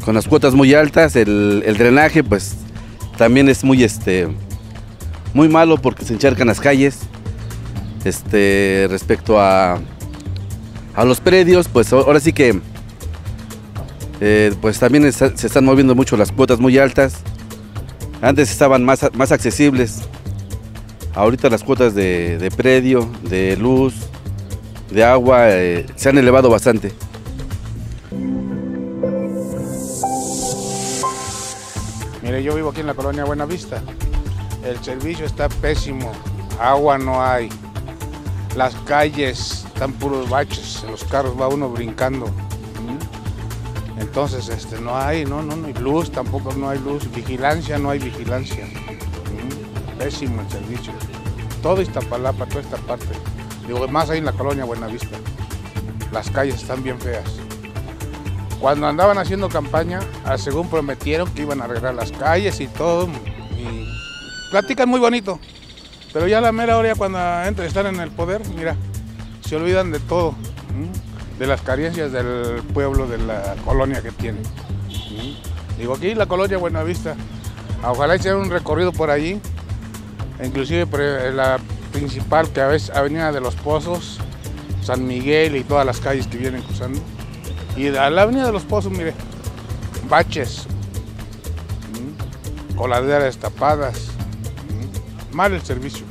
con las cuotas muy altas, el drenaje pues también es muy malo porque se encharcan las calles. Respecto a los predios, pues ahora sí que pues también se están moviendo mucho las cuotas muy altas. Antes estaban más accesibles. Ahorita las cuotas de predio, de luz, de agua se han elevado bastante. Mire, yo vivo aquí en la colonia Buenavista. El servicio está pésimo, agua no hay. Las calles están puros baches, en los carros va uno brincando. Entonces no hay luz, tampoco no hay luz, vigilancia, no hay vigilancia. Pésimo el servicio. Todo Iztapalapa, toda esta parte. Digo, más ahí en la colonia Buenavista. Las calles están bien feas. Cuando andaban haciendo campaña, según prometieron que iban a arreglar las calles y todo, y platican muy bonito. Pero ya a la mera hora, cuando están en el poder, mira, se olvidan de todo, de las carencias del pueblo, de la colonia que tienen. Digo, aquí la colonia Buenavista, ojalá hicieran un recorrido por allí, inclusive por la principal, que es Avenida de los Pozos, San Miguel y todas las calles que vienen cruzando. Y a la Avenida de los Pozos, mire, baches, coladeras tapadas, mal el servicio.